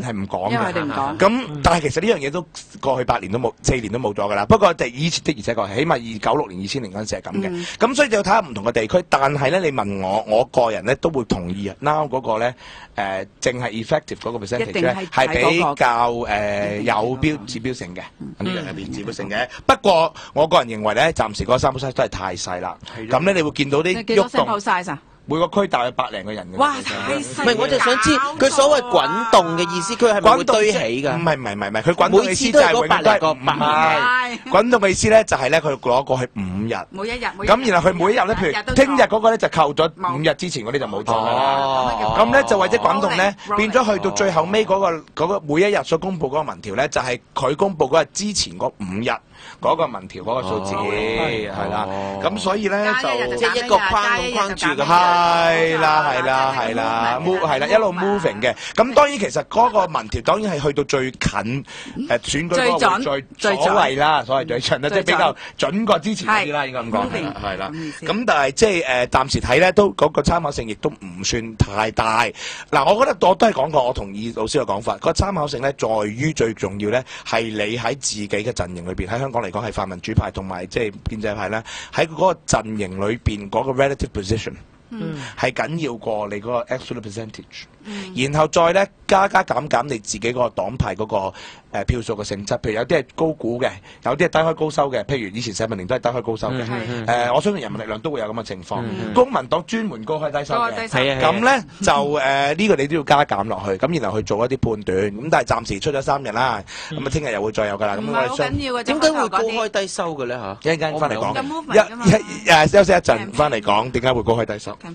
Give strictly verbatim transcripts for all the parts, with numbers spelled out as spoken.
係唔講因為佢哋唔嘅。 講。 咁但係其實呢樣嘢都過去八年都冇，四年都冇咗㗎啦。不過就以前的而且確係，起碼二九六年、二千年嗰陣時係咁嘅。咁所以就要睇下唔同嘅地區。但係咧，你問我，我個人咧都會同意啊。Now 嗰個咧誒，淨係 effective 嗰個 percentage 咧係比較誒有標指標性嘅，呢樣係指標性嘅。不過我個人認為咧，暫時嗰個 sample size 都係太細啦。咁咧，你會見到啲幾多喐動 sample size 啊？ 每個區大約百零個人嘅。 哇！太細。 唔係，我就想知佢所謂滾動嘅意思，佢係咪會堆起㗎？ 唔係唔係唔係唔係，佢滾動嘅意思就係永遠都係唔係滾動嘅意思咧，就係咧佢攞過去五日。 每一日。 咁然後佢每一日咧，譬如聽日嗰個咧就扣咗五日之前嗰啲就冇咗啦。咁咧就或者滾動咧變咗去到最後尾嗰個嗰個每一日所公佈嗰個民調咧，就係佢公佈嗰日之前嗰五日嗰個民調嗰個數字係啦。咁所以咧就即係一個框咁框住嘅。 係啦係啦係啦 move 係啦一路 moving 嘅。咁當然其實嗰個民調當然係去到最近誒選舉嗰個最最所謂啦，所謂最準啦，即係比較準過之前嗰啲啦，應該咁講係啦。咁但係即係誒暫時睇咧，都嗰個參考性亦都唔算太大。嗱，我覺得我都係講過，我同意老師嘅講法。個參考性咧，在於最重要咧係你喺自己嘅陣營裏邊，喺香港嚟講係泛民主派同埋即係建制派咧，喺嗰個陣營裏邊嗰個 relative position。嗯，係緊要過你嗰個 absolute percentage，嗯、然後再咧加加減減你自己嗰個黨派嗰、那個誒、呃、票數嘅性質，譬如有啲係高估嘅，有啲係低開高收嘅，譬如以前社民連都係低開高收嘅，誒、嗯呃、我相信人民力量都會有咁嘅情況，嗯、公民黨專門高開低收嘅，咁咧就誒呢、呃這個你都要加減落去，咁然後去做一啲判斷，咁但係暫時出咗三日啦，咁啊聽日又會再有㗎啦，咁我哋好緊要嘅， 點解會高開低收嘅咧嚇？ 一陣間翻嚟講，一一誒休息一陣翻嚟講點解會高開低收。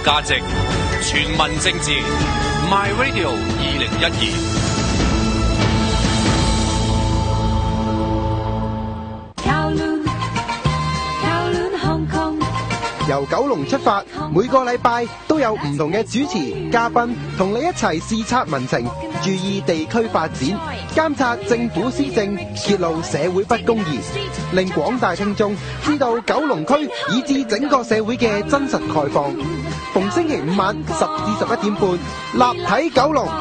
價值，全民政治 ，My Radio 二零一二。 由九龍出發，每個禮拜都有唔同嘅主持、嘉賓同你一齊視察民情，注意地區發展，監察政府施政，揭露社會不公義，令廣大聽眾知道九龍區以至整個社會嘅真實概況。逢星期五晚十至十一點半，立體九龍。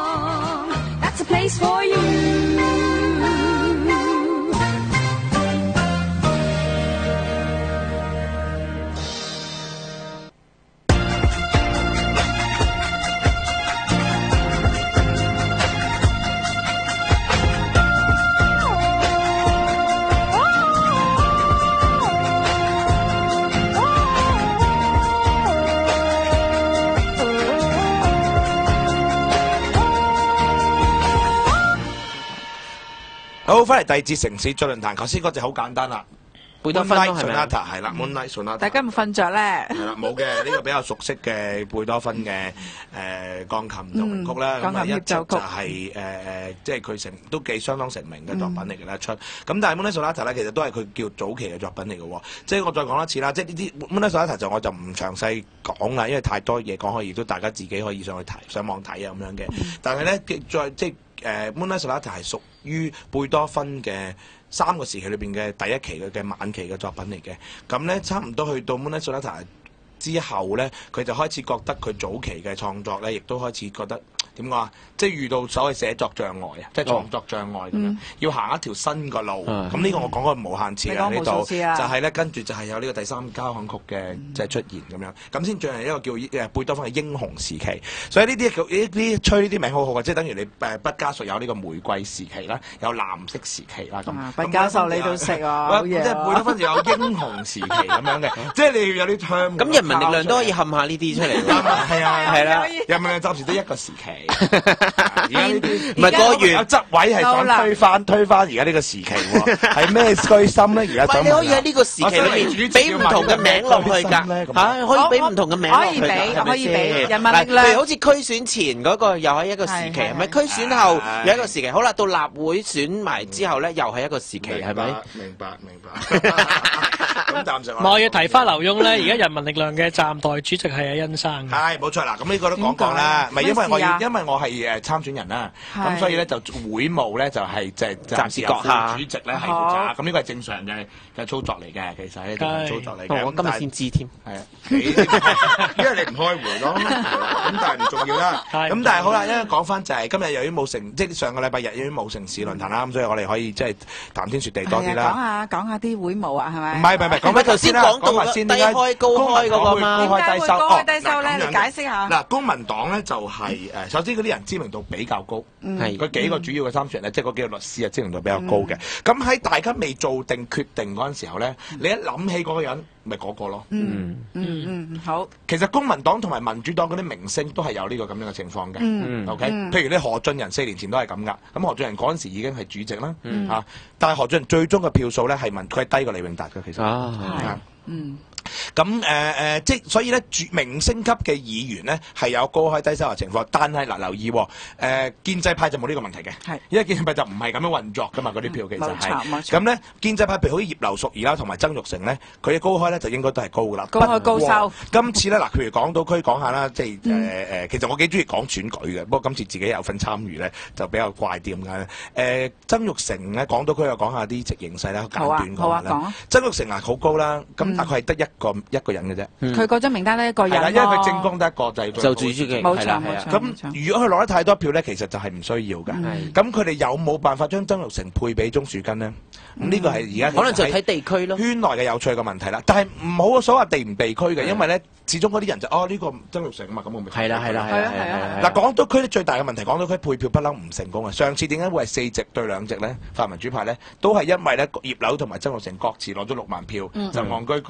好，翻嚟第二節城市最論壇，頭先嗰隻好簡單啦， 貝多芬咯係咪啊？ 係啦 ，Moonlight Sonata。 大家有冇瞓着咧？ 係啦，冇嘅，呢個比較熟悉嘅貝多芬嘅誒鋼琴奏鳴曲啦，咁啊一直就係誒誒，即係佢成都幾相當成名嘅作品嚟嘅啦出。咁但係 Moonlight Sonata 咧，其實都係佢叫早期嘅作品嚟嘅喎。即係我再講一次啦，即係呢啲 Moonlight Sonata 就我就唔詳細講啦，因為太多嘢講可以，亦都大家自己可以上去睇、上網睇啊咁樣嘅。但係咧，再即係誒 Moonlight Sonata 係屬於貝多芬嘅三個時期裏邊嘅第一期嘅嘅晚期嘅作品嚟嘅，咁咧差唔多去到 Moonlight Sonata之後咧，佢就開始覺得佢早期嘅創作咧，亦都開始覺得點講啊？即係遇到所謂寫作障礙啊，即係創作障礙咁樣，要行一條新嘅路。咁呢個我講過無限次嘅呢度，就係咧跟住就係有呢個第三交響曲嘅即係出現咁樣，咁先進入一個叫誒貝多芬嘅英雄時期。所以呢啲呢啲吹呢啲名好好嘅，即係等於你誒畢加索有呢個玫瑰時期啦，有藍色時期啦咁。 畢加索你都識啊， 即係貝多芬就有英雄時期咁樣嘅，即係你要有啲 term。 咁人民力量都可以冚下呢啲出嚟。 係啊， 係啦， 人民力量暫時得一個時期。而家呢啲唔係個月有執位係想推翻推翻而家呢個時期喎，係咩居心咧？而家想你可以喺呢個時期裏面俾唔同嘅名落去㗎，嚇可以俾唔同嘅名落去㗎， 可以俾可以俾人民力量。譬如好似區選前嗰個又係一個時期，係咪？區選後有一個時期，好啦，到立會選埋之後咧，又係一個時期，係咪？ 明白明白。咁暫時我要提翻劉墉咧，而家人民力量嘅暫代主席係阿殷生。 係冇錯啦，咁呢個都講講啦，唔係因為我要，因為我係誒參選人啦，咁所以咧就會務咧就係即係暫時閣下主席咧係負責，咁呢個係正常嘅嘅操作嚟嘅，其實係正常操作嚟嘅。 我今日先知添， 係啊，因為你唔開會咯，咁但係唔重要啦。咁但係好啦，因為講翻就係今日由於冇城，即係上個禮拜日由於冇城市論壇啦，咁所以我哋可以即係談天說地多啲啦。 講下講下啲會務啊，係咪？ 唔係唔係唔係，講翻頭先啦，講埋先， 低開高開嗰個嘛， 高開低收。高開低收咧，你解釋下。 嗱，公民黨咧就係誒，首先嗰啲人知名度比較高，係佢幾個主要嘅參選人咧，即係嗰幾個律師啊，知名度比較高嘅。咁喺大家未做定決定嗰陣時候咧，你一諗起嗰個人，咪嗰個咯。 嗯嗯嗯，好。 其實公民黨同埋民主黨嗰啲明星都係有呢個咁樣嘅情況嘅。 嗯 OK，譬如咧何俊仁四年前都係咁噶。咁何俊仁嗰陣時已經係主席啦。嚇，但係何俊仁最終嘅票數咧係民佢係低過李永達嘅，其實。 啊， 係。嗯。 咁誒誒，即係所以咧，明星級嘅議員咧係有高開低收嘅情況，但係嗱留意喎，誒建制派就冇呢個問題嘅， 係， 因為建制派就唔係咁樣運作噶嘛，嗰啲票其實係， 冇錯冇錯。 咁咧建制派譬如好似葉劉淑儀啦，同埋曾鈺成咧，佢嘅高開咧就應該都係高噶啦， 高開高收。 今次咧嗱，譬如港島區講下啦，即係誒誒，其實我幾中意講選舉嘅，不過今次自己有份參與咧，就比較怪啲咁解咧。誒曾鈺成咧，港島區又講下啲直形勢啦，簡短講下啦。曾鈺成啊好高啦，咁但係佢係得一個一個人嘅啫。 佢嗰張名單呢一個人， 係啦，因為佢政綱得一個就就主主席， 冇錯冇錯。 咁如果佢攞得太多票咧，其實就係唔需要㗎。咁佢哋有冇辦法將曾鈺成配俾鍾樹根呢？咁呢個係而家可能就睇地區咯， 圈內嘅有趣嘅問題啦。但係唔好所謂地唔地區嘅，因為咧始終嗰啲人就哦呢個曾鈺成啊嘛，咁我咪係啦係啦係啦係啦。 嗱港島區最大嘅問題，港島區配票不嬲唔成功啊！上次點解會係四席對兩席咧？泛民主派咧都係因為咧葉劉同埋曾鈺成各自攞咗六萬票，就戇居居咁樣咧。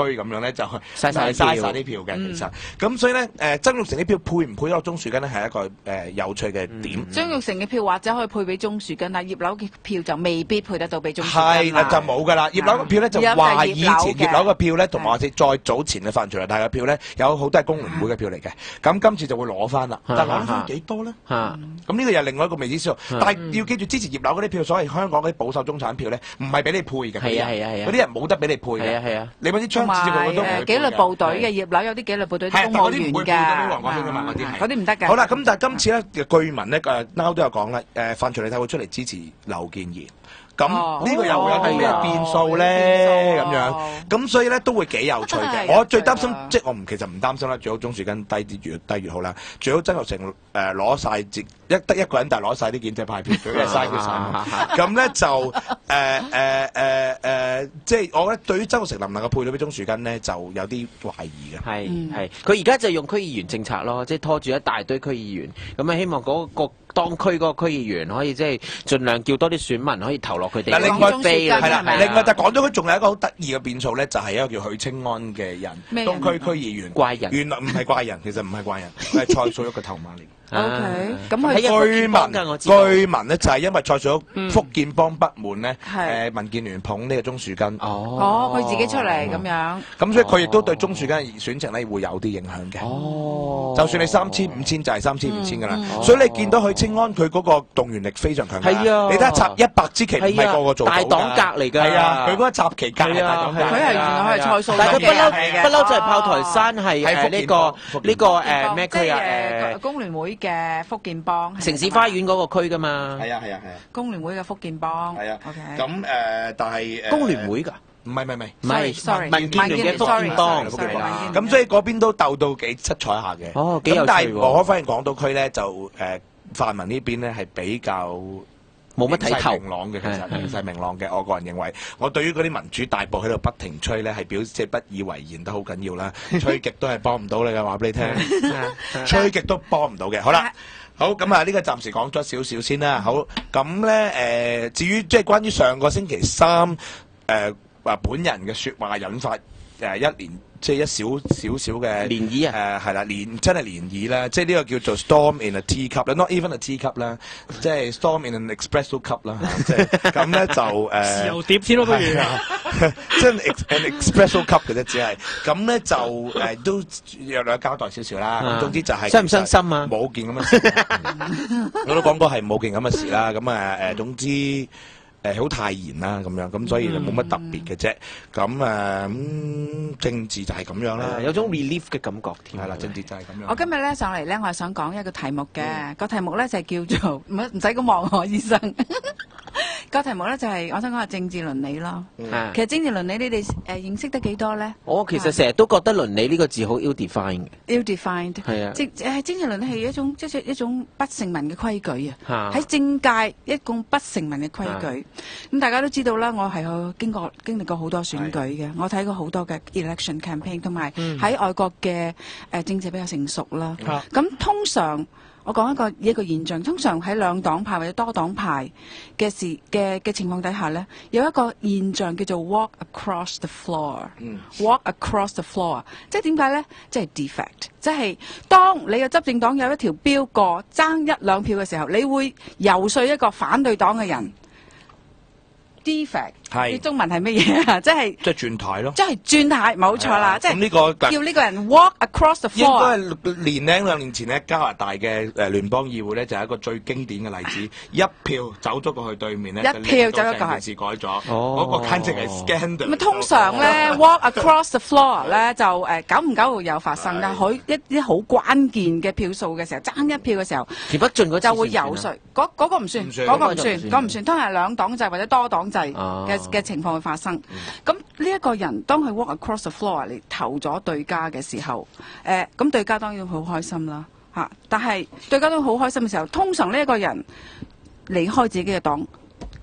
咧就嘥晒嘥啲票晒啲票嘅其實。咁所以咧誒曾鈺成啲票配唔配得落鍾樹根咧係一個誒有趣嘅點。 張玉成嘅票或者可以配俾鍾樹根，但葉劉嘅票就未必配得到俾鍾樹根係啦，就冇㗎啦。葉劉嘅票咧就話以前葉劉嘅票咧，同埋或者再早前嘅范徐麗泰嘅票咧，有好多係工聯會嘅票嚟嘅。咁今次就會攞翻啦，但係攞翻幾多咧？ 嚇！ 咁呢個又另外一個未知數。但係要記住，支持葉劉嗰啲票，所謂香港嗰啲保守中產票咧，唔係俾你配嘅。 係啊係啊係啊！ 嗰啲人冇得俾你配嘅。 係啊係啊！ 你揾啲槍指住佢都唔會配嘅。 紀律部隊嘅葉劉有啲紀律部隊公務員㗎，嗰啲唔得㗎。 好啦，咁但係今次咧嘅據聞咧誒 Now 都有講啦，誒范徐麗泰會出嚟支持劉健儀。咁呢個又會有啲咩變數咧？咁樣咁所以咧都會幾有趣嘅。我最擔心即係我唔其實唔擔心啦，最好鍾樹根低啲越低越好啦。最好曾鈺成誒攞晒接一得一個人，但係攞晒啲建制派票，佢係嘥佢晒。咁咧就誒誒誒誒，即係我覺得對於曾鈺成能唔能夠配到俾鍾樹根咧，就有啲懷疑嘅。 係係，佢而家就用區議員政策咯，即係拖住一大堆區議員，咁啊希望嗰個當區嗰個區議員可以即係盡量叫多啲選民可以投落佢哋。 另外飛係啦，另外就講咗佢仲有一個好得意嘅變數咧，就係一個叫許清安嘅人，東區區議員。 怪人。 原來唔係怪人，其實唔係怪人，佢係蔡素玉嘅頭馬嚟。 O K，咁佢據聞據聞咧就係因為蔡素玉福建幫不滿咧，誒民建聯捧呢個鍾樹根。 哦，佢自己出嚟咁樣。 咁所以佢亦都對鍾樹根嘅選情咧會有啲影響嘅。 哦， 就算你三千五千就係三千五千㗎啦。所以你見到許清安佢嗰個動員力非常強。 係啊， 你睇下插一百支旗唔係個個做到㗎。 大黨格嚟㗎。 係啊，佢嗰個插旗格係大黨格。 佢係原來佢係蔡素玉嘅。 但係佢不嬲不嬲就係炮台山係誒呢個呢個誒咩區啊？ 誒工聯會嘅福建幫城市花園嗰個區㗎嘛。 係啊係啊係啊。 工聯會嘅福建幫。 係啊。 O K。 咁誒，但係誒。 工聯會㗎。 唔係唔係唔係。 唔係 ，sorry， 民建聯嘅福建幫。 係啦。咁所以嗰邊都鬥到幾七彩下嘅。 哦，幾有趣喎。 咁但係我可發現港島區咧就誒泛民呢邊咧係比較冇乜睇頭。 明朗嘅其實形勢明朗嘅，我個人認為，我對於嗰啲民主大部喺度不停吹咧係表即係不以為然都好緊要啦。吹極都係幫唔到你嘅，話俾你聽。吹極都幫唔到嘅。好啦。好咁啊！呢個暫時講咗少少先啦。好咁咧誒，至於即係關於上個星期三誒話本人嘅説話引發誒一連即係一小少少嘅漣漪啊！ 誒係啦，漣真係漣漪啦，即係呢個叫做 storm in a teacup 啦 ，not even a teacup 啦，即係 storm in an espresso cup 啦，即係咁咧就誒。 豉油碟先咯，不如。 即係 an espresso cup 嘅啫，只係咁咧就誒都約略交代少少啦。咁總之就係傷唔傷心啊？ 冇件咁嘅事，我都講過係冇件咁嘅事啦。咁啊誒總之誒好泰然啦咁樣，咁所以就冇乜特別嘅啫。咁誒咁政治就係咁樣啦， 有種 relief 嘅感覺添。 係啦，政治就係咁樣。 我今日咧上嚟咧，我係想講一個題目嘅，個題目咧就係叫做唔唔使咁望我醫生。個題目咧就係我想講下政治倫理咯。其實政治倫理你哋誒認識得幾多咧？ 我其實成日都覺得倫理呢個字好 ill-defined 嘅。 ill-defined 係啊， 政誒政治倫理係一種即係一種不成文嘅規矩啊。 喺政界一共不成文嘅規矩。咁大家都知道啦，我係去經過經歷過好多選舉嘅，我睇過好多嘅 election campaign， 同埋喺外國嘅誒政治比較成熟啦。咁通常我講一個一個現象，通常喺兩黨派或者多黨派嘅時嘅嘅情況底下咧，有一個現象叫做 walk across the floor、嗯。walk across the floor， 即係點解咧？即係 defect， 即係當你嘅執政黨有一條標過爭一兩票嘅時候，你會游說一個反對黨嘅人。defect 係中文係乜嘢啊？即係即係轉軚咯， 即係轉軚，冇錯啦。即係呢個叫呢個人 walk across the floor。 應該係年零兩年前咧，加拿大嘅誒聯邦議會咧就係一個最經典嘅例子，一票走咗過去對面咧， 一票走咗過去， 件事改咗，嗰個簡直係 scandal。 咁通常咧 walk across the floor 咧就誒久唔久會有發生，但係佢一啲好關鍵嘅票數嘅時候，爭一票嘅時候， 田北俊嗰就會游說，嗰嗰個唔算，嗰個唔算，嗰個唔算，通常係兩黨制或者多黨制嘅嘅情況會發生。咁呢一個人當佢 walk across the floor 嚟投咗對家嘅時候，誒咁對家當然好開心啦嚇。但係對家都好開心嘅時候，通常呢一個人離開自己嘅黨，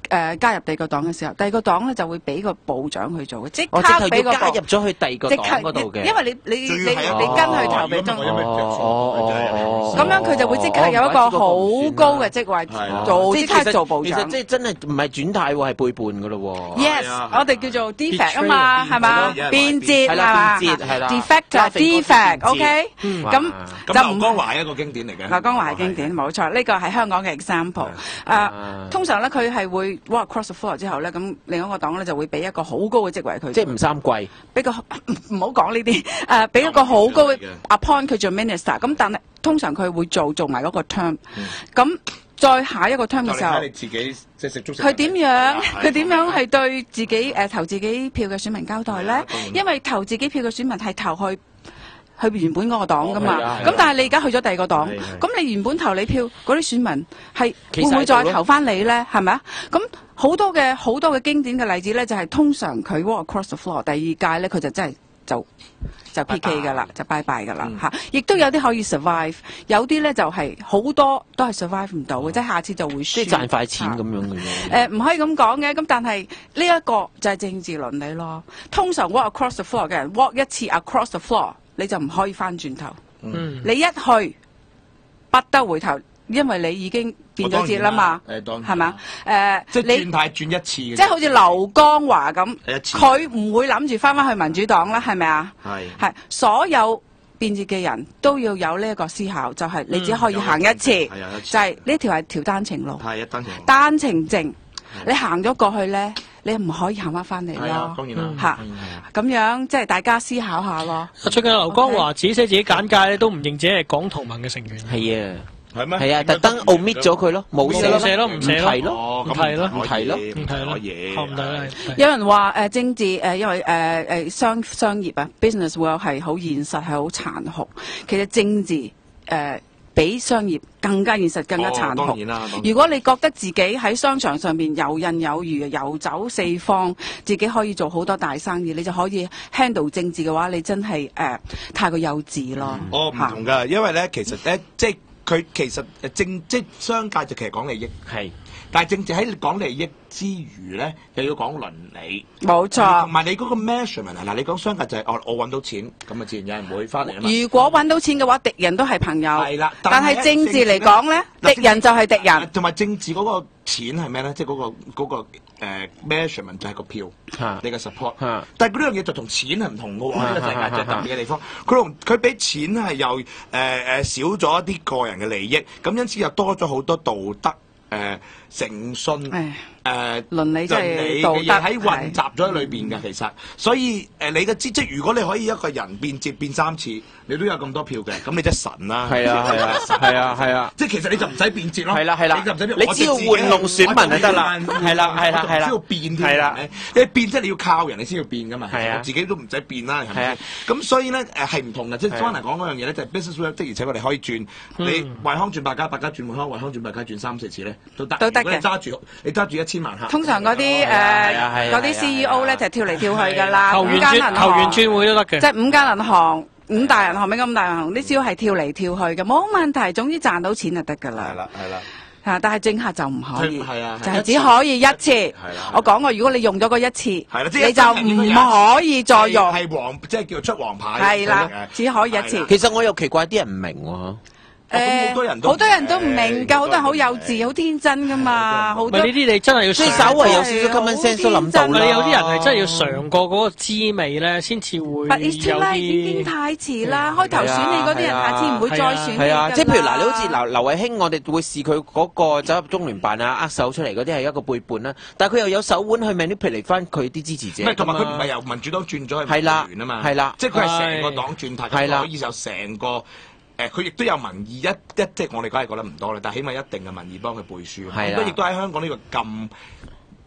誒加入第二個黨嘅時候，第二個黨咧就會俾個部長去做嘅，即我即刻俾個係要加入咗去第二個黨即刻嗰度嘅。 因為你你你你跟去投俾中我因為哦咁樣佢就會即刻有一個好高嘅職位做，即刻做部長。 其實即係真係唔係轉態喎，係背叛噶咯喎。 Yes，我哋叫做 defect 啊嘛，係嘛？變節係啦係嘛？ 變節係啦 defect 就係 defect，OK？咁咁就唔劉江華係一個經典嚟嘅。 劉江華係經典，冇錯。呢個係香港嘅 example。誒，通常咧佢係會 walk across the floor 之後咧，咁另一個黨咧就會俾一個好高嘅職位佢。 即係吳三桂。 俾個唔好講呢啲誒，俾一個好高嘅 appoint 佢做 minister。咁但係通常佢會做做埋嗰個 term。咁再下一個 term 嘅時候， 你自己即係食粥食。 佢點樣？佢點樣係對自己誒投自己票嘅選民交代咧？因為投自己票嘅選民係投去去原本嗰個黨噶嘛。咁但係你而家去咗第二個黨，咁你原本投你票嗰啲選民係會唔會再投翻你咧？係咪啊？咁好多嘅好多嘅經典嘅例子咧，就係通常佢 walk across the floor 第二屆咧，佢就真係就就 P K 噶啦，就拜拜噶啦嚇。亦都有啲可以 survive，有啲咧就係好多都係 survive 唔到嘅，即係下次就會輸。 即係賺快錢咁樣嘅啫。 誒唔可以咁講嘅，咁但係呢一個就係政治倫理咯。通常 walk across the floor 嘅人 walk 一次 across the floor，你就唔可以翻轉頭。 嗯， 你一去不得回頭，因為你已經變咗節啦嘛， 誒當然係嘛？誒， 即係你轉態轉一次嘅。 即係好似劉江華咁， 一次佢唔會諗住翻返去民主黨啦，係咪啊？ 係係所有變節嘅人都要有呢一個思考，就係、你只可以行一次， 係啊一次就係呢條係條單程路， 係一單程。 單程證，你行咗過去咧，你唔可以行翻翻嚟係啊， 咯。 當然啦。 嚇當然係啊咁樣即係大家思考下咯。 最近劉江華自己寫自己簡介咧，都唔認自己係港同盟嘅成員。 係啊。 係咩？ 係啊，特登 omit 咗佢咯，冇寫冇寫咯唔寫咯唔提咯， 哦， 唔提咯唔唔提咯唔提可以， 學唔到啦。 有人話誒、呃、政治誒、呃，因為誒誒、呃、商商業啊 business world 係好現實，係好殘酷。其實政治誒、呃、比商業更加現實，更加殘酷。 哦、當然啦。當然如果你覺得自己喺商場上面游刃有餘、遊走四方，自己可以做好多大生意，你就可以 handle 政治嘅話，你真係誒、呃、太過幼稚咯。 哦，唔同㗎，因為咧，其實咧，即係佢其實誒政即係商界就其實講利益， 係， 但係政治喺講利益之餘咧，又要講倫理。 冇錯同。埋你嗰個 measurement 嗱，你講商界就係、哦，我揾到錢，咁啊自然有人會翻嚟啊嘛。 如果揾到錢嘅話，敵人都係朋友。 係啦， 但係政治嚟講咧，敵人就係敵人。 同埋政治嗰個錢係咩咧？即係嗰個嗰、嗰個呃 measurement 就係個票， 嚇你嘅 support。 嚇但係嗰樣嘢就同錢係唔同嘅喎，呢個世界嚇最特別嘅地方。佢同佢俾錢係又誒誒少咗一啲個人嘅利益，咁因此又多咗好多道德。誒、呃、誠信唉誒倫理即係倫理道德嘅嘢喺混雜咗喺裏邊嘅，其實，所以誒、呃、你嘅知即係如果你可以一個人變節變三次，你都有咁多票嘅，咁你真係神啦！ 係啊係啊係啊係啊， 即係其實你就唔使變節咯， 係啦係啦你就唔使變， 你只要玩弄選民就得啦係啦係啦係啦需要變添， 係啦係咪你變即係你要靠人，你先要變噶嘛， 係啊我自己都唔使變啦，係係咪啊？ 咁所以咧誒係唔同嘅，即係係啊翻嚟講嗰樣嘢咧，就係 business work，即而且我哋可以轉你惠康轉百家，百家轉惠康，惠康轉百家轉三四次咧都得， 都得嘅如果你揸住你揸住一千萬客， 通常嗰啲誒係啊係啊嗰啲 C E O 咧就跳嚟跳去㗎啦， 球員五間銀轉球員行轉會都得嘅。 即係五間銀行、五大銀行、咩咁大銀行，啲 C E O 係跳嚟跳去嘅，冇問題。總之賺到錢就得㗎啦。 係啦係啦。 嚇！但係政客就唔可以， 係啊就係只可以一次。 啦我講過，如果你用咗嗰一次， 係啦，即係你就唔可以再用。 係黃，即係叫出黃牌。 係啦，只可以一次。 其實我又奇怪啲人唔明喎。 咁好多人都好多人都唔明㗎，好多人好幼稚、好天真㗎嘛，好多唔係呢啲你真係要即係嘗稍為有少少 common sense 都諗到啦。 唔係你有啲人係真係要嘗過嗰個滋味咧，先至會有 But it's too late，已經啲。 太遲啦！開頭選你嗰啲人，下次唔會再選你㗎係啊， 啦即係譬如嗱，你好似劉劉慧卿，我哋會視佢嗰個走入中聯辦啊、握手出嚟嗰啲係一個背叛啦。但係佢又有手腕去 manipulate 翻佢啲支持者。 唔係，同埋佢唔係由民主黨轉咗去係啦民聯啊嘛。 係啦即係佢係成個黨轉態， 係啦咁可以就成個。誒，佢亦都有民意一一，即係我哋梗係覺得唔多啦，但係起碼一定嘅民意幫佢背書。 係啦咁亦都喺香港呢個咁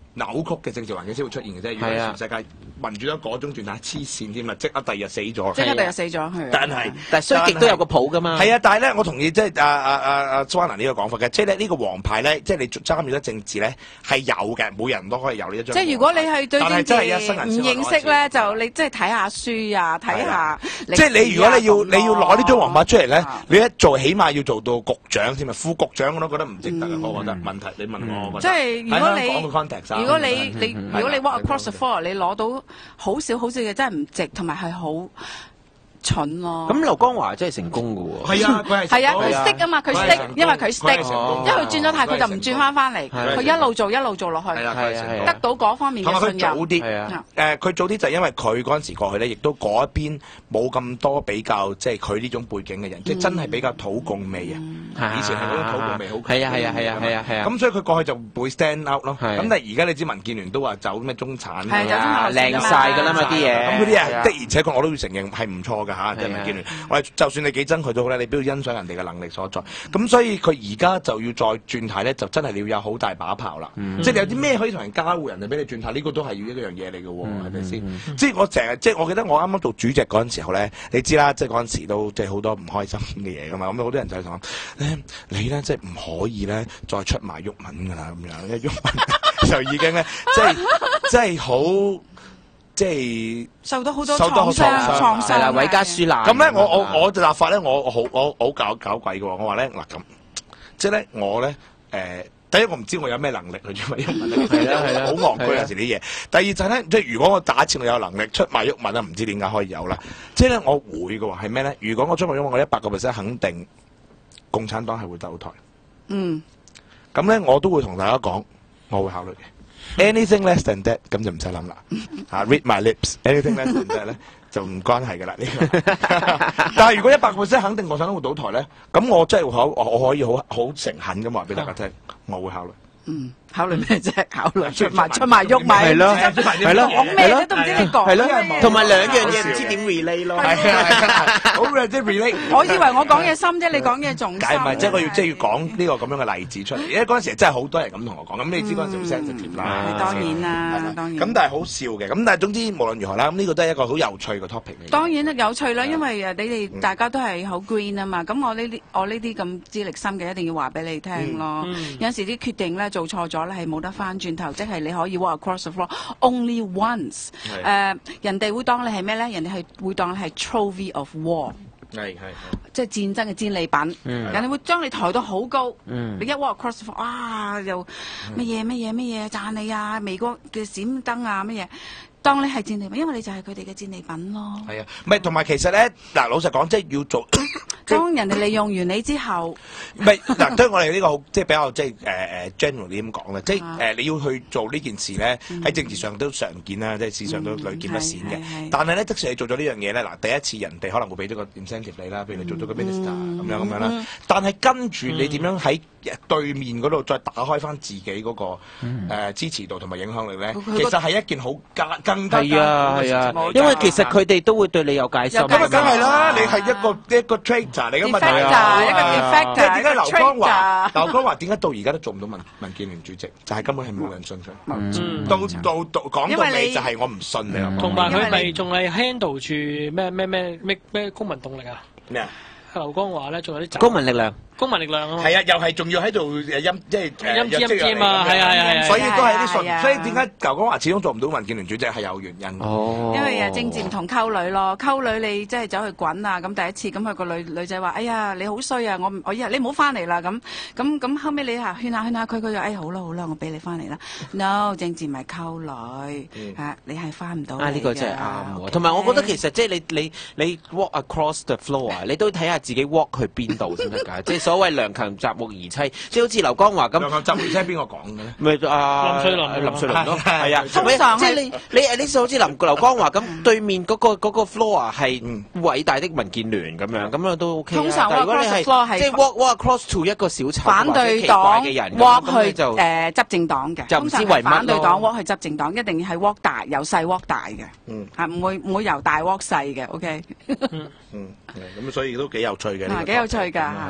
扭曲嘅政治環境先會出現嘅啫。如果全世界民主咗嗰種狀態，黐線添啊！即刻第二日死咗， 即刻第二日死咗佢。 但係但係衰極都有個譜噶嘛。 係啊，但係咧，我同意即係阿阿阿阿 Joanna 呢個講法嘅，即係咧呢個黃牌咧，即係你參與咗政治咧係有嘅，每人都可以有呢一張。 即係如果你係對政治唔認識咧，就就你即係睇下書啊，睇下。 即係你如果你要你要攞呢張黃牌出嚟咧，你一做起碼要做到局長添啊，副局長我都覺得唔值得啊，我覺得問題你問我，我覺得。 即係如果你如果你你你如果你 walk across the floor，你攞到好少好少嘅，真係唔值，同埋係好蠢咯。 咁劉江華真係成功嘅喎。 係啊，佢係係啊，佢 stick 啊嘛，佢 stick，因為佢 stick，因為佢轉咗態，佢就唔轉翻翻嚟，佢一路做一路做落去，得到嗰方面嘅信任。 同埋佢早啲，誒佢早啲就係因為佢嗰陣時過去咧，亦都嗰一邊冇咁多比較，即係佢呢種背景嘅人，即係真係比較土共味啊！以前係嗰種土共味好強。 係啊係啊係啊係啊係啊！ 咁所以佢過去就會 stand out 咯。咁但係而家你知民建聯都話走咩中產啊， 靚曬㗎啦嘛啲嘢。 咁嗰啲啊的而且確我都要承認係唔錯㗎嚇，即係民建聯。我哋就算你幾憎佢都好咧，你都要欣賞人哋嘅能力所在。咁所以佢而家就要再轉態咧，就真係你要有好大把炮啦。即係你有啲咩可以同人交換，人哋俾你轉態，呢個都係要一樣嘢嚟嘅喎，係咪先？即係我成日即係我記得我啱啱做主席嗰陣時候咧，你知啦，即係嗰陣時都即係好多唔開心嘅嘢㗎嘛。咁好多人就係講咧，你咧即係唔可以咧再出埋鬱文㗎啦，咁樣，因為鬱文就已經咧即係即係好。即係受到好多創傷，創傷啦，韋家書難。 咁咧，我我我就立法咧，我我好我好搞搞鬼嘅喎。我話咧嗱咁，即係咧我咧誒，第一我唔知我有咩能力去出埋鬱文咧，係啦係啦，好戇居有時啲嘢。第二就係咧，即係如果我打一次我有能力出埋鬱文啊，唔知點解可以有啦。即係咧我會嘅喎，係咩咧？如果我出埋鬱文，我一百個 percent 肯定共產黨係會鬥台。嗯。咁咧我都會同大家講，我會考慮嘅。Anything less than that， 咁就唔使諗啦。嚇 ，read my lips。Anything less than that 咧就唔關係㗎啦。呢個，但係如果一百 percent 肯定我想會倒台咧，咁我真係可我可以好好誠懇咁話俾大家聽，我會考慮。嗯， 考慮咩啫？考慮出埋出埋喐埋， 係咯，係咯， 講咩咧都唔知你講。 係咯，同埋兩樣嘢唔知點 relate 咯。 係啊，好嘅，即係 relate。 我以為我講嘢深啫，你講嘢仲深。 梗係唔係，即係我要即係要講呢個咁樣嘅例子出嚟。因為嗰陣時真係好多人咁同我講，咁你知嗰陣時好 sensitive 啦。 當然啦，當然。 咁但係好笑嘅，咁但係總之無論如何啦，咁呢個都係一個好有趣嘅 topic 嚟。 當然有趣啦，因為誒你哋大家都係好 green 啊嘛，咁我呢啲我呢啲咁資歷深嘅一定要話俾你聽咯。有陣時啲決定咧做錯咗咧係冇得翻轉頭，即係你可以 walk across the floor only once。誒，人哋會當你係咩咧？人哋係會當你係 trophy of war。 係係即係戰爭嘅戰利品。人哋會將你抬到好高。你一 walk across the floor，哇！又乜嘢乜嘢乜嘢讚你啊，微光嘅閃燈啊乜嘢。當你係戰利品，因為你就係佢哋嘅戰利品咯。 係啊，唔係同埋其實咧，嗱老實講，即係要做。 當人哋利用完你之後， 唔係嗱，對我哋呢個好即係比較即係誒誒 general 啲咁講咧，即係誒你要去做呢件事咧，喺政治上都常見啦，即係事實上都屢見不鮮嘅。但係咧，即使你做咗呢樣嘢咧，嗱第一次人哋可能會俾咗個 incentive 你啦，譬如你做咗個 minister 咁樣咁樣啦。但係跟住你點樣喺對面嗰度再打開翻自己嗰個誒支持度同埋影響力咧，其實係一件好加更加係啊係啊，因為其實佢哋都會對你有戒心。 咁啊，梗係啦，你係一個一個 traitor 嚟噶嘛，係啊，一個 defector， 即係點解劉江華劉江華點解到而家都做唔到民民建聯主席？就係根本係冇人信佢。到到到講到尾就係我唔信你。 同埋佢咪仲係 handle 住咩咩咩咩咩公民動力啊？ 咩啊？ 劉江華咧仲有啲公民力量。 公民力量啊， 係啊，又係仲要喺度誒陰，即係陰陰尖啊，係啊係啊， 所以都係啲順，所以點解劉江華始終做唔到民建聯主席係有原因。 哦， 因為誒政治唔同溝女咯，溝女你即係走去滾啊，咁第一次咁佢個女女仔話：哎呀你好衰啊，我我以後你唔好翻嚟啦咁，咁咁後尾你嚇勸下勸下佢，佢就誒好啦好啦，我俾你翻嚟啦。No， 政治唔係溝女嚇，你係翻唔到嚟嘅。啊呢個真係啱喎， 同埋我覺得其實即係你你你 walk across the floor 啊，你都睇下自己 walk 去邊度先得㗎，即係所謂良禽擇木而棲，即係好似劉江華咁。良禽擇木而棲係邊個講嘅咧？咪啊林瑞麟，林瑞麟咯，係啊。通常即係你你誒呢好似林劉江華咁，對面嗰個嗰個 floor 係偉大的民建聯咁樣，咁樣都 OK。通常如果你係即係 walk walk across to 一個小丑反對黨嘅人 walk 去誒執政黨嘅， 就唔知為乜咯。 反對黨 walk 去執政黨，一定係 walk 大，由細 walk 大嘅，嚇唔會唔會由大 walk 細嘅。OK。 嗯嗯，咁所以都幾有趣嘅。 幾有趣㗎，interesting。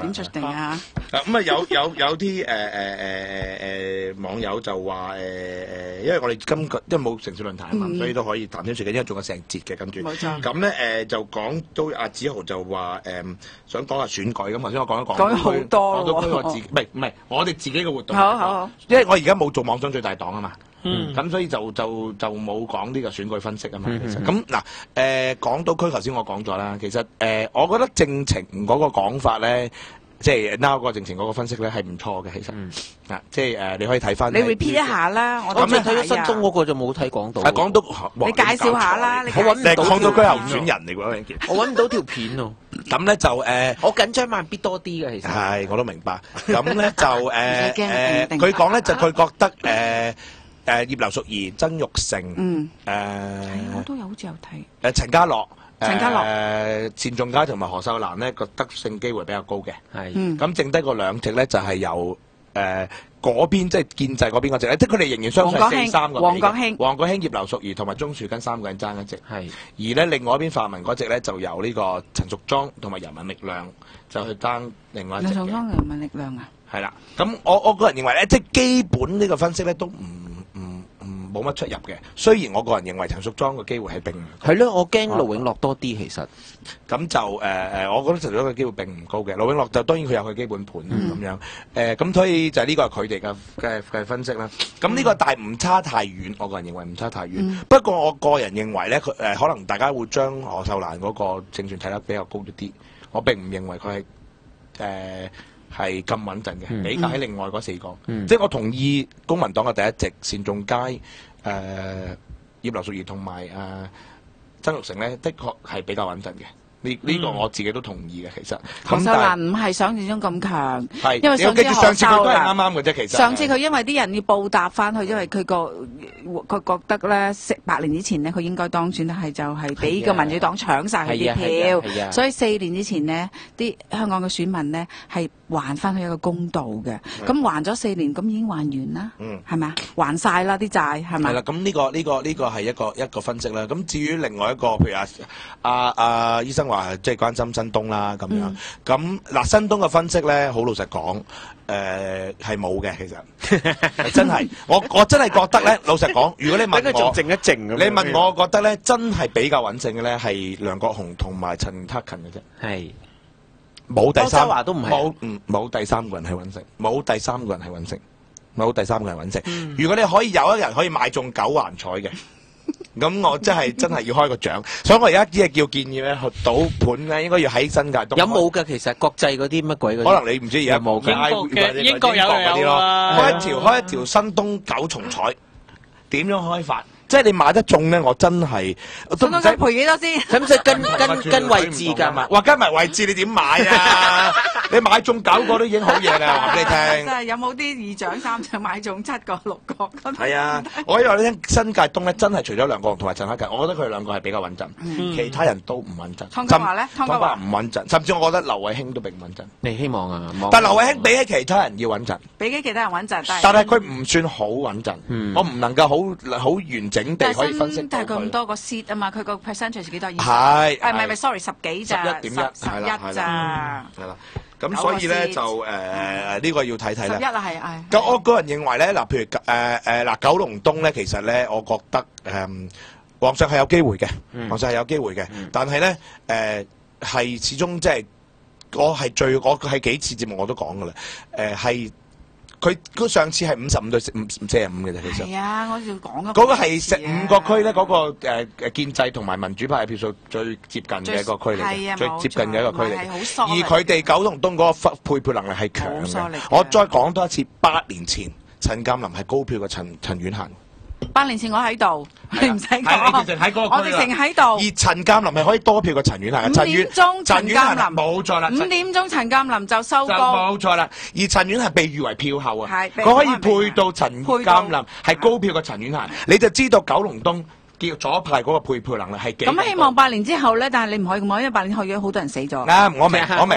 啊！ 咁啊有有有啲誒誒誒誒誒網友就話誒誒，因為我哋今個因為冇城市論壇啊嘛，所以都可以談天說地，因為仲有成節嘅跟住。 冇錯。 咁咧誒就講都阿子豪就話誒想講下選舉咁，頭先我講一講。 講咗好多咯。講咗我自己唔係唔係我哋自己嘅活動。 好好好。 因為我而家冇做網上最大黨啊嘛。 嗯， 咁所以就就就冇講呢個選舉分析啊嘛，其實咁嗱誒港島區頭先我講咗啦，其實誒、呃、我覺得政情嗰個講法咧，即係 now 嗰個政情嗰個分析咧係唔錯嘅，其實啊、嗯，即係誒、呃、你可以睇翻。 你 repeat 一下啦，我咁你睇咗新東嗰個就冇睇港島。 啊，港島， 你介紹下啦，你我揾唔到。 港島區候選人嚟喎， 我揾唔到條片喎。 咁咧就誒，呃、 我緊張慢必多啲嘅其實。 係，我都明白。咁咧就誒誒，佢講咧就佢覺得誒。呃誒葉劉淑儀、曾鈺成，嗯，誒、呃， 我都有好似有睇。 誒陳家樂， 陳家樂，誒、 呃、單仲偕同埋何秀蘭呢個得勝機會比較高嘅，係，咁、嗯、剩低個兩席咧就係由誒嗰邊即係建制嗰邊嗰席咧，即係佢哋仍然相信四三個。黃國興、黃國興、葉劉淑儀同埋鍾樹根三個人爭一席，係。而咧另外一邊泛民嗰席咧就由呢個陳淑莊同埋人民力量就去爭另外一席嘅。陳淑莊人民力量啊？係啦，咁我我個人認為咧，即係基本呢個分析咧都唔。冇乜出入嘅，雖然我個人認為陳淑莊嘅機會係並唔係咯，我驚盧永樂多啲其實， 咁就誒誒、呃，我覺得陳淑莊嘅機會並唔高嘅。盧永樂就當然佢有佢基本盤咁、嗯、樣，誒、呃、咁所以就呢個係佢哋嘅嘅嘅分析啦。咁呢個但係唔差太遠，我個人認為唔差太遠。嗯、不過我個人認為咧，佢誒可能大家會將何秀蘭嗰個勝算睇得比較高一啲。我並唔認為佢係誒。呃係咁穩陣嘅，嗯、比較喺另外嗰四個，嗯、即係我同意公民黨嘅第一席單仲偕、誒、呃、葉劉淑儀同埋誒曾鈺成咧，的確係比較穩陣嘅。呢呢個我自己都同意嘅，其實。 何秀蘭唔係想象中咁強， 係因為上次何秀蘭上次佢都係啱啱嘅啫，其實。 上次佢因為啲人要報答翻佢，因為佢個佢覺得咧，八年之前呢，佢應該當選，係就係俾個民主黨搶晒佢啲票，所以四年之前呢，啲香港嘅選民呢係還翻佢一個公道嘅。咁還咗四年，咁已經還完啦，係咪啊？還晒啦啲債，係咪？ 係啦，咁呢個呢個呢個係一個一個分析啦。咁至於另外一個，譬如啊啊啊醫生話即係關心新東啦咁樣。咁嗱新東嘅分析咧，好老實講，誒係冇嘅，其實真係我我真係覺得咧，老實講，如果你問我， 仲靜一靜咁， 你問我，我覺得咧真係比較穩陣嘅咧係梁國雄同埋陳克勤嘅啫，係冇第三都唔係冇嗯冇第三個人係穩陣，冇第三個人係穩陣，冇第三個人穩陣。嗯、如果你可以有一人可以買中九環彩嘅。咁我真係真係要開個獎，所以我而家只係叫建議咧，賭盤咧應該要喺新界東。 有冇㗎？其實國際嗰啲乜鬼嗰啲？ 可能你唔知而家有冇嘅，英國有嗰啲咯。 開一條開一條新東九重彩，點樣開法？即係你買得中咧，我真係都唔使賠幾多先？ 使唔使跟跟跟位置㗎嘛？ 哇，跟埋位置你點買啊？你買中九個都已經好嘢啦，話俾你聽。 真係有冇啲二獎三獎買中七個六個？ 係啊，我話你聽，新界東咧真係除咗梁國雄同埋陳克勤，我覺得佢哋兩個係比較穩陣，其他人都唔穩陣。 湯家驊咧？湯家驊唔穩陣，甚至我覺得劉慧卿都並唔穩陣。 你希望啊？ 但劉慧卿比起其他人要穩陣， 比起其他人穩陣， 但係佢唔算好穩陣。我唔能夠好好完整地可以分析。 但係佢咁多個 seat 啊嘛，佢個 percentage 幾多？ 係， 誒唔係唔係，sorry，十幾咋？ 十一點一， 十一咋？ 係啦，咁所以咧就誒呢個要睇睇啦。 十一啦，係係。 咁我個人認為咧，嗱，譬如誒誒嗱，九龍東咧，其實咧，我覺得誒皇上係有機會嘅，皇上係有機會嘅，但係咧誒係始終即係我係最我係幾次節目我都講噶啦，誒係。佢佢上次係五十五對五四十五嘅啫，其實。係啊，我要講嗰個。嗰個係十五個區咧，嗰個誒誒建制同埋民主派嘅票數最接近嘅一個區嚟嘅，最接近嘅一個區嚟。而佢哋九龍東嗰個配配能力係強嘅。我再講多一次，八年前陳鑑林係高票嘅陳陳婉嫻。 八年前我喺度，你唔使講。 我直情喺嗰個我直情喺度。 而陳鑑林係可以多票過陳婉嫻。 五點鐘陳鑑林冇錯啦。 五點鐘陳鑑林就收工。 冇錯啦。而陳婉嫻被譽為票后啊，佢可以配到陳鑑林係高票過陳婉嫻，你就知道九龍東叫左派嗰個配票能力係幾。 咁希望八年之後咧，但係你唔可以咁講，因為八年後有好多人死咗。 啱，我明我明。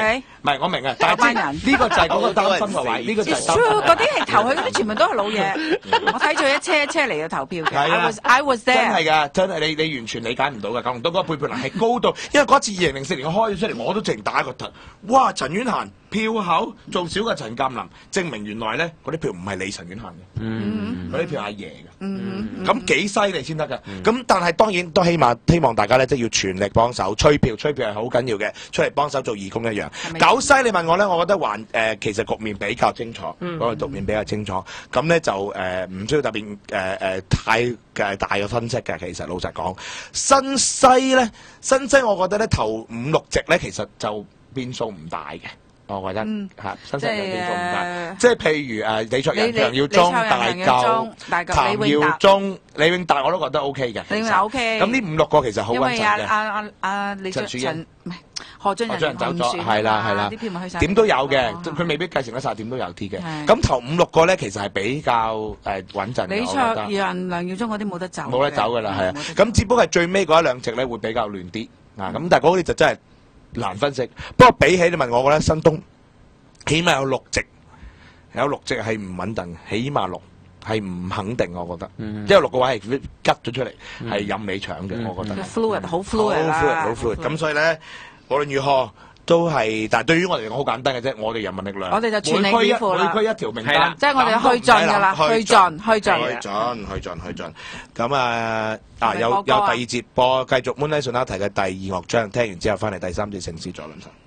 唔係我明啊，但係呢個就係嗰個擔心嘅位，呢個就係擔心。 嗰啲係投去嗰啲全部都係老嘢，我睇咗一車一車嚟嘅投票嘅。I was I was there。 真係㗎，真係你你完全理解唔到㗎，九龍東嗰個背叛能係高到，因為嗰次二零零四年我開咗出嚟，我都淨打個突，哇！陳婉嫻票口仲少過陳鑑林，證明原來咧嗰啲票唔係你陳婉嫻嘅，嗰啲票係阿爺嘅，咁幾犀利先得㗎。咁但係當然都希望希望大家咧即係要全力幫手催票，催票係好緊要嘅，出嚟幫手做義工一樣。九西你問我咧，我覺得還誒、呃、其實局面比較清楚，嗰、嗯、個局面比較清楚，咁咧就誒唔、呃、需要特別誒誒太嘅大嘅分析嘅。其實老實講，新西咧，新西我覺得咧頭五六席咧，其實就變數唔大嘅。我覺得嚇，新西人變數唔大，即係譬如誒李卓人、楊耀宗、大舊、譚耀宗、李永達，我都覺得 O K 嘅。李永達 O K。咁呢五六個其實好穩陣嘅。因為阿阿阿阿李卓人唔係何俊仁唔選， 係啦係啦， 啲票咪去曬。 點都有嘅，佢未必繼承得曬，點都有啲嘅。咁頭五六個咧，其實係比較誒穩陣嘅。李卓人、梁耀宗嗰啲冇得走。冇得走㗎啦，係啊。咁只不過係最尾嗰一兩席咧會比較亂啲啊。咁但係嗰啲就真係難分析，不過比起你問我，我覺得新東起碼有六席，有六席係唔穩定，起碼六係唔肯定，我覺得，因為六個位係吉咗出嚟，係任你搶嘅，我覺得。 fluid 好 fluid 啦， 好 fluid，咁所以咧，無論如何都係，但係對於我哋嚟講好簡單嘅啫，我哋人民力量， 我哋就全力以赴啦， 每區一條名單， 即係我哋去盡㗎啦，去盡去盡去盡去盡去盡，咁啊啊有有第二節播，繼續 Moonlight Sonata 嘅第二樂章，聽完之後翻嚟第三節城市再論壇。